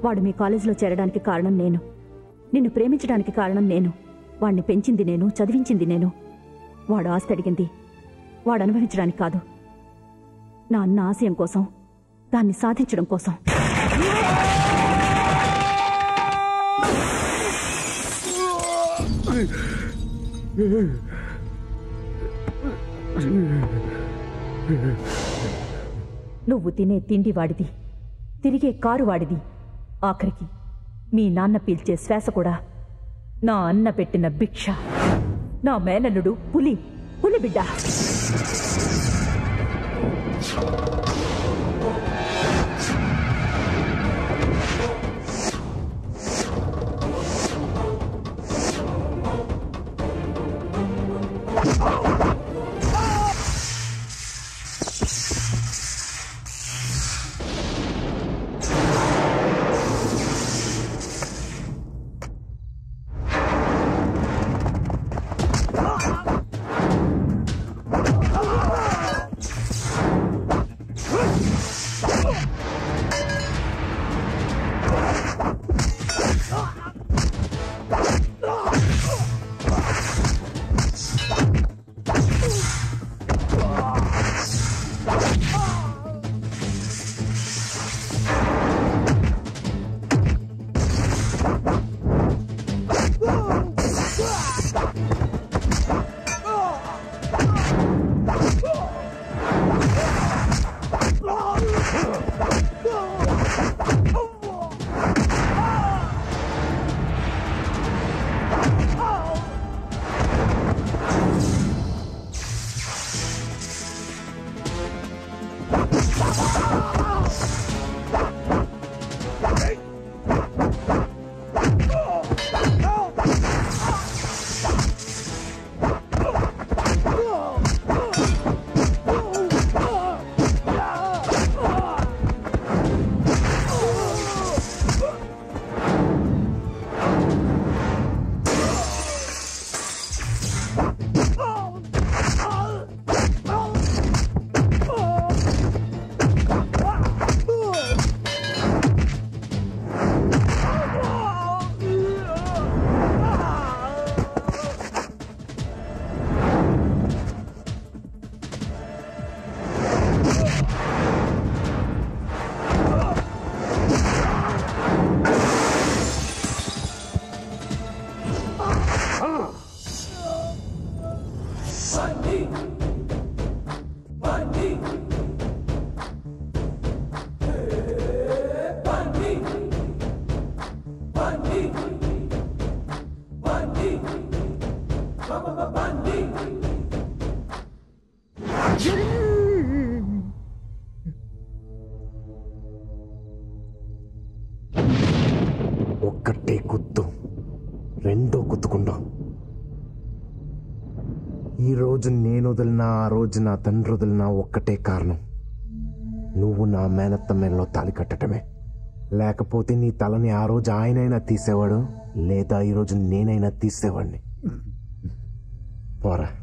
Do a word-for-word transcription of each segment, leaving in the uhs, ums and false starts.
వాడు మీ కాలేజీలో చేరడానికి కారణం నేను, నిన్ను ప్రేమించడానికి కారణం నేను, వాడిని పెంచింది నేను, చదివించింది నేను. వాడు ఆస్తి అడిగింది వాడు అనుభవించడానికి కాదు, నా అన్న ఆశయం కోసం, దాన్ని సాధించడం కోసం. నువ్వు తినే తిండి వాడిది, తిరిగే కారు వాడిది, ఆఖరికి మీ నాన్న పీల్చే శ్వాస కూడా నా అన్న పెట్టిన భిక్ష. నా మేనల్లుడు పులి, పులి బిడ్డ. ఒక్కటే గుత్తు, రెండో గుత్తుకుండా. ఈ రోజు నేను వదిలినా, ఆ రోజు నా తండ్రి వదిలినా ఒక్కటే కారణం, నువ్వు నా మేనత్త మెడలో తాళి కట్టడమే. లేకపోతే నీ తలని ఆ రోజు ఆయనైనా తీసేవాడు, లేదా ఈరోజు నేనైనా తీసేవాడిని. పోరా.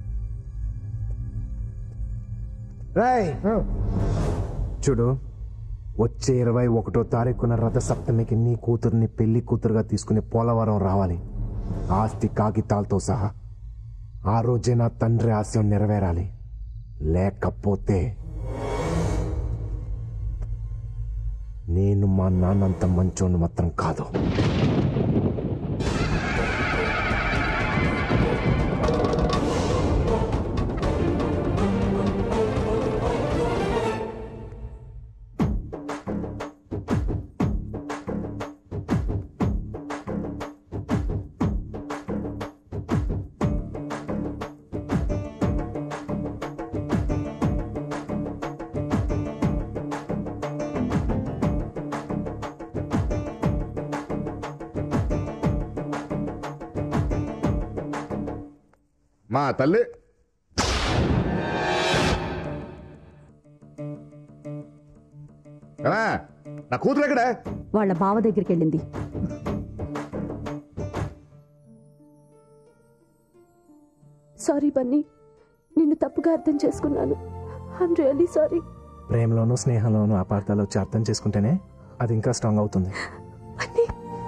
రాయ్ చూడు, వచ్చే ఇరవై ఒకటో తారీఖున రథసప్తమికి నీ కూతుర్ని పెళ్లి కూతురుగా తీసుకుని పోలవరం రావాలి, ఆస్తి కాగితాలతో సహా. ఆ రోజే నా తండ్రి ఆశయం నెరవేరాలి. లేకపోతే నేను మా నాన్నంత మంచోని మాత్రం కాదు. మా తల్లి నా కూతురు ఎక్కడ? వాళ్ళ బావ దగ్గరికి వెళ్ళింది. సారీ బన్నీ, నిన్ను తప్పుగా అర్థం చేసుకున్నాను. I'm really sorry. ప్రేమలోనూ స్నేహంలోనూ అపార్థాలు వచ్చి అర్థం చేసుకుంటేనే అది ఇంకా స్ట్రాంగ్ అవుతుంది. బన్నీ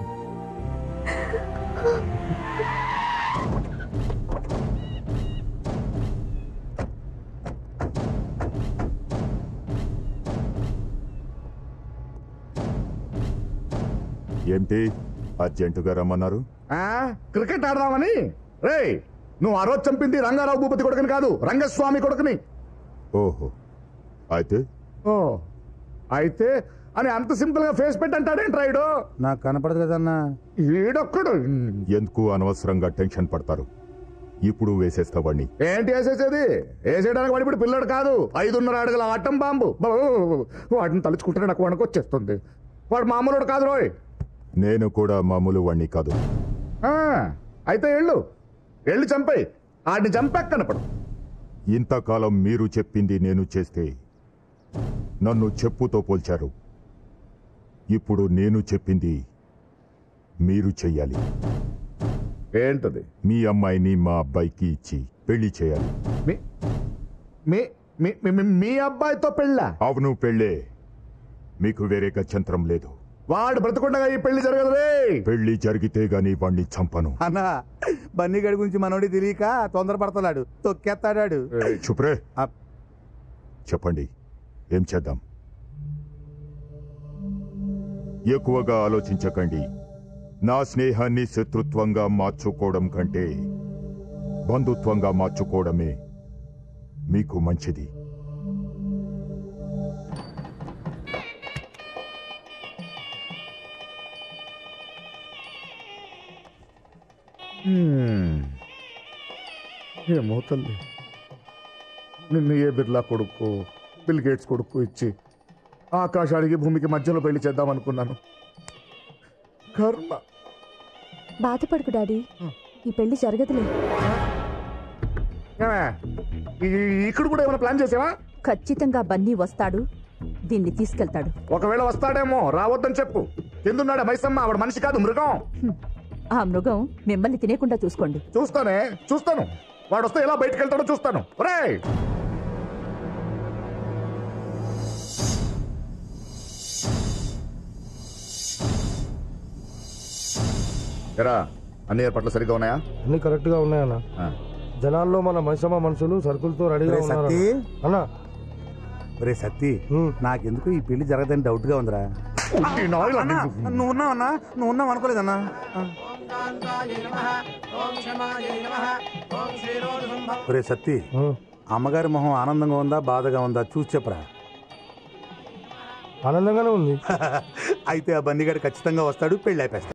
ఏంటి అర్జెంటుగా రమ్మన్నారు? ఆ, క్రికెట్ ఆడదామని. రే, నువ్వు ఆ రోజు చంపింది రంగారావు భూపతి కొడుకుని కాదు, రంగస్వామి కొడుకుని. ఓహో, అయితే ఓ అయితే అని అంత సింపుల్ గా ఫేస్ పెట్టి అంటాడేంటి రైడు? నాకు కనపడదు కదన్నా. ఈడొక్కడు ఎందుకు అనవసరంగా టెన్షన్ పడతారు? ఇప్పుడు వేసేస్తావాడిని. ఏంటి వేసేసేది? వేసేయడానికి వాడి ఇప్పుడు పిల్లడు కాదు, ఐదున్నర అడుగుల ఆటం బాంబు. వాటిని తలుచుకుంటే నాకు వణకొచ్చేస్తుంది. వాడు మామూలుడు కాదు రోయ్. నేను కూడా మామూలు వాణ్ణి కాదు. ఆ, అయితే ఎళ్ళు ఎళ్ళు చంపేయి. ఆడిని చంపాక కనపడు. ఇంతకాలం మీరు చెప్పింది నేను చేస్తే నన్ను చెప్పుతో పోల్చారు. ఇప్పుడు నేను చెప్పింది మీరు చెయ్యాలి. ఏంటది? మీ అమ్మాయిని మా అబ్బాయికి ఇచ్చి పెళ్లి చేయాలి. మీ మీ మీ- మీ- మీ అబ్బాయితో పెళ్ళా? అవును, పెళ్ళే. మీకు వేరే గత్యంతరం లేదు. వాడు బ్రతకుండగా ఈ పెళ్లి జరగదు రే. పెళ్లి జరిగితే గాని వాణ్ణి చంపను. అన్నా, బన్నీ గడి గురించి మనోడి తెలియక తొందరపడతాడు, తొక్కేస్తాడాడు. చుప్రే, చెప్పండి, ఏం చేద్దాం? ఎక్కువగా ఆలోచించకండి. నా స్నేహాన్ని శత్రుత్వంగా మార్చుకోవడం కంటే బంధుత్వంగా మార్చుకోవడమే మీకు మంచిది. ఏమో తల్లి, నిన్ను ఏ బిర్లా కొడుకు బిల్ గేట్స్ కొడుకు ఇచ్చి ఆకాశానికి భూమికి మధ్యలో పెళ్లి చేద్దాం అనుకున్నాను. కర్మ. బాధపడుకు డాడీ, ఈ పెళ్లి జరగదులే. ఏమే, ఈ- ఇక్కడ కూడా ఏమైనా ప్లాన్ చేసావా? ఖచ్చితంగా బన్నీ వస్తాడు, దీన్ని తీసుకెళ్తాడు. ఒకవేళ వస్తాడేమో, రావద్దని చెప్పు. కిందున్నాడా మైసమ్మ, ఆవిడ మనిషి కాదు మృగం. హ్మ్. ఆ మృగం మిమ్మల్ని తినేకుండా చూసుకోండి. చూస్తానే, చూస్తాను. వాడు వస్తే ఎలా బయటకు వెళ్తాడో చూస్తాను. ఒరేయ్, ఎరా, అన్ని ఏర్పాట్లు సరిగ్గా ఉన్నాయా? అన్ని కరెక్ట్ గా ఉన్నాయన్న. ఆ. జనాల్లో మన మైసమ్మ మనుషులు సరుకులతో రెడీగా రే ఉన్నారు సత్తి, అన్న. రే సత్తి, హ్మ్. నాకెందుకు ఈ పెళ్లి జరగదని డౌట్ గా ఉందిరా. ఈ నాయలు అన్నా, అన్ని- నువ్వు ఉన్నావన్నా? నువ్వు ఉన్నావు అనుకోలేదన్నా. రే సత్తి, హ్మ్. అమ్మగారి మొహం ఆనందంగా ఉందా బాధగా ఉందా చూసి చెప్పరా. ఆనందంగానే ఉంది. అయితే ఆ బన్నీగాడు ఖచ్చితంగా వస్తాడు, పెళ్లి అయిపోస్తాడు.